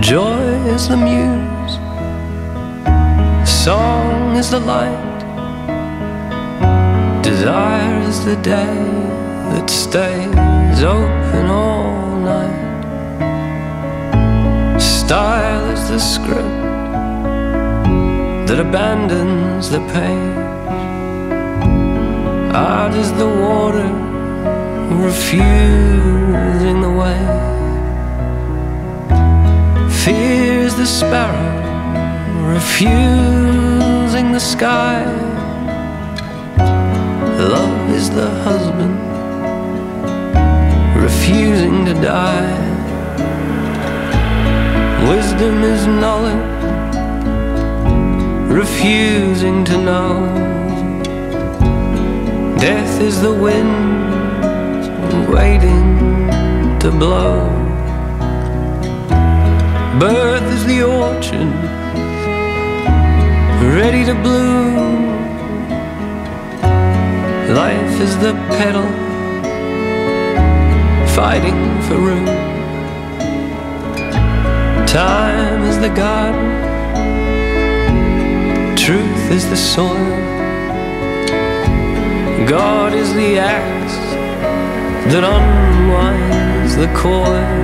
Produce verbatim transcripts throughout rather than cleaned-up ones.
Joy is the muse, song is the light, desire is the day that stays open all night. Style is the script that abandons the page. Art is the water refusing the wave. Fear is the sparrow refusing the sky. Love is the husband refusing to die. Wisdom is knowledge refusing to know. Death is the wind waiting to blow. Birth is the orchard ready to bloom. Life is the petal fighting for room. Time is the garden, truth is the soil. God is the axe that unwinds the coil.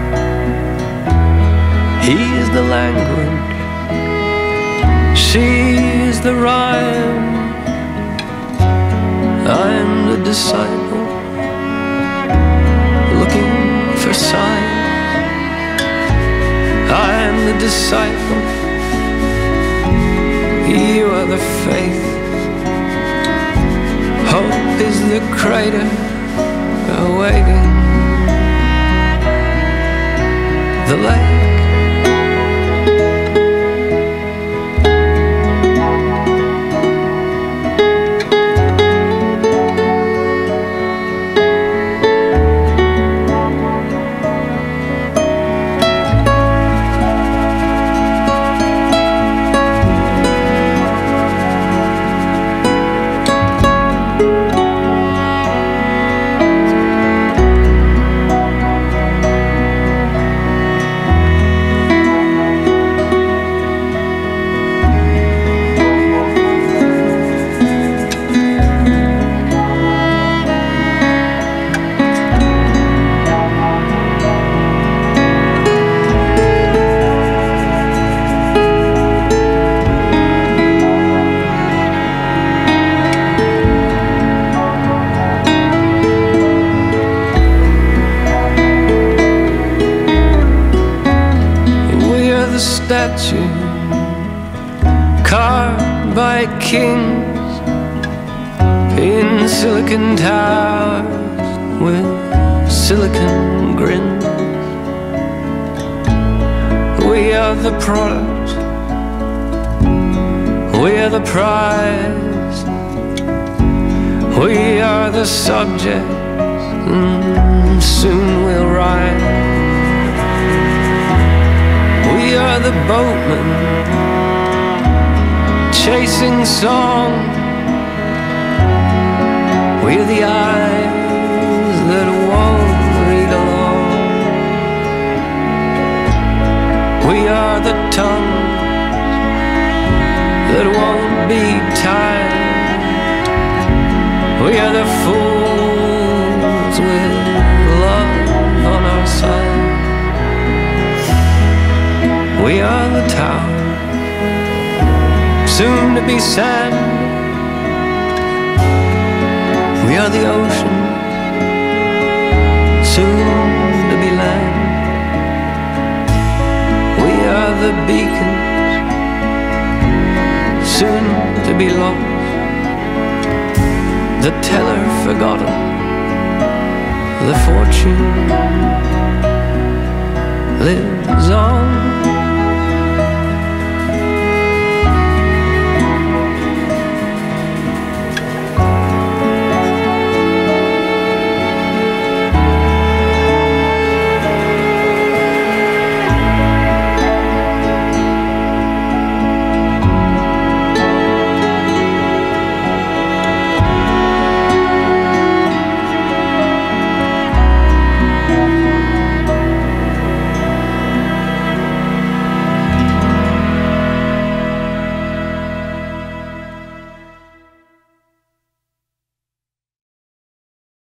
He is the language, she is the rhyme. I'm the disciple looking for signs. I'm the disciple, you are the faith. Hope is the crater awaiting the lake. Statue carved by kings in silicon towers with silicon grins. We are the product, we are the prize, we are the subject, and soon we'll rise. We are the boatmen chasing song. We're the eyes that won't read along. We are the tongues that won't be tied. We are the fools with love on our side. We are the tower, soon to be sand. We are the ocean, soon to be land. We are the beacons, soon to be lost. The teller forgotten, the fortune lives on.